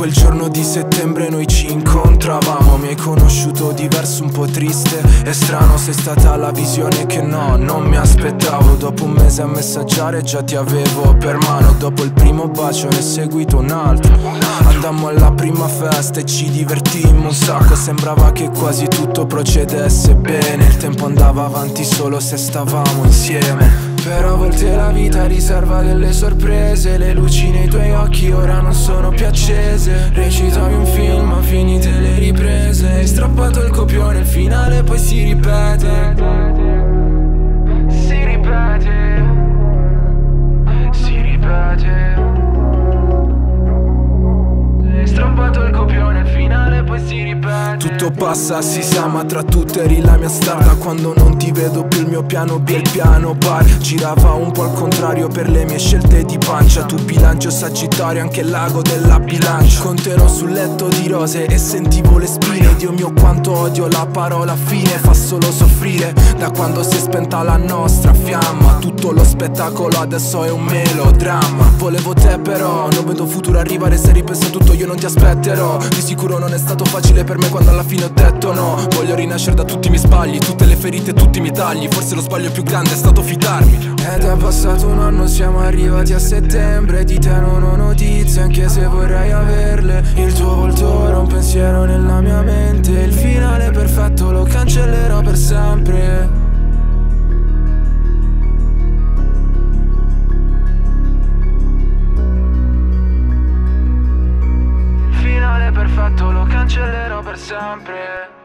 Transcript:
Quel giorno di settembre noi ci incontravamo. Mi hai conosciuto diverso, un po' triste e strano. Sei stata la visione che no, non mi aspettavo. Dopo un mese a messaggiare già ti avevo per mano. Dopo il primo bacio ne è seguito un altro. Andammo alla prima festa e ci divertimmo un sacco. Sembrava che quasi tutto procedesse bene. Il tempo andava avanti solo se stavamo insieme. Però a volte la vita riserva delle sorprese. Le luci nei tuoi occhi ora non sono più accese. Recitavi un film ma finite le riprese. Hai strappato il copione, il finale poi si ripete. Si ripete. Si ripete. Hai strappato il copione, il finale poi si ripete. Tutto passa, si sa, ma tra tutte eri la mia star. Da quando non ti vedo più il mio piano B è il piano bar. Girava un po' al contrario per le mie scelte di pancia. Tu bilancio sagittario, anche il lago della bilancia. Con te ero sul letto di rose e sentivo le spine. Dio mio quanto odio la parola fine, fa solo soffrire. Da quando si è spenta la nostra fiamma, tutto lo spettacolo adesso è un melodramma. Volevo te però, non vedo futuro arrivare. Se ripenso a tutto io non ti aspetterò. Di sicuro non è stato facile per me quando alla fine ho detto no. Voglio rinascere da tutti i miei sbagli, tutte le ferite e tutti i miei tagli. Forse lo sbaglio più grande è stato fidarmi. Ed è passato un anno, siamo arrivati a settembre. Di te non ho notizie, anche se vorrei averle. Il tuo volto ora un pensiero nella mia mente. Il finale perfetto lo cancellerò per sempre. Il finale perfetto lo cancellerò per sempre.